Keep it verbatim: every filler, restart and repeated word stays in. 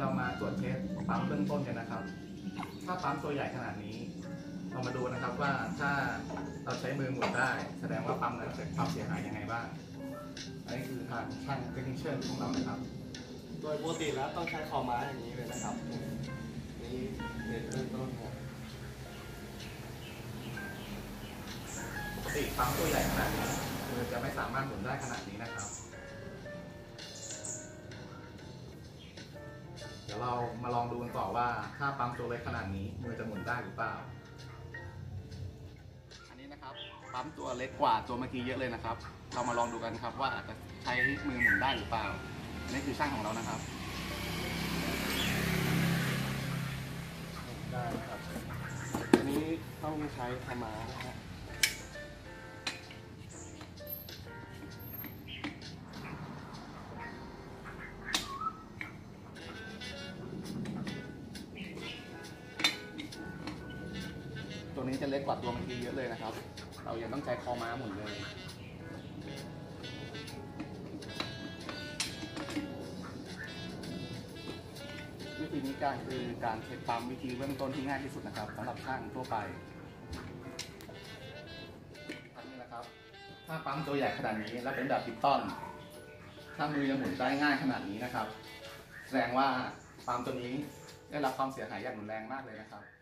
เรามาตรวจเทสปั๊มเบื้องต้นกันนะครับ ถ้าปั๊มตัวใหญ่ขนาดนี้เรามาดูนะครับว่าถ้าเราใช้มือหมุนได้แสดงว่าปั๊มนั้นเกิดความเสียหายยังไงบ้างอันนี้คือทางช่างเทคนิคเชิญของเรานะครับโดยปกติแล้วต้องใช้คอม้าอย่างนี้เลยนะครับนี่เป็นเริ่มต้นครับปกติปั๊มตัวใหญ่ขนาดนี้มือจะไม่สามารถหมุนได้ขนาดนี้นะครับเดี๋ยวเรามาลองดูกันต่อว่าถ้าปั๊มตัวเล็กขนาดนี้มือจะหมุนได้หรือเปล่าอันนี้นะครับปั๊มตัวเล็กกว่าตัวเมื่อกี้เยอะเลยนะครับเรามาลองดูกันครับว่าจะใช้มือหมุนได้หรือเปล่าอันนี้คือช่างของเรานะครับได้ครับอันนี้ต้องใช้คอม้านะครับตัวนี้จะเล็กกว่าตัวเมื่อกี้เยอะเลยนะครับเรายังต้องใช้คอม้าหมุนเลยวิธีนี้การคือการเช็คปั๊มวิธีเบื้องต้นที่ง่ายที่สุดนะครับสำหรับช่างทั่วไปอันนี้นะครับถ้าปั๊มตัวใหญ่ขนาดนี้และเป็นแบบปิสตอนถ้ามือยังหมุนได้ง่ายขนาดนี้นะครับแสดงว่าปั๊มตัวนี้ได้รับความเสียหายอย่างรุนแรงมากเลยนะครับ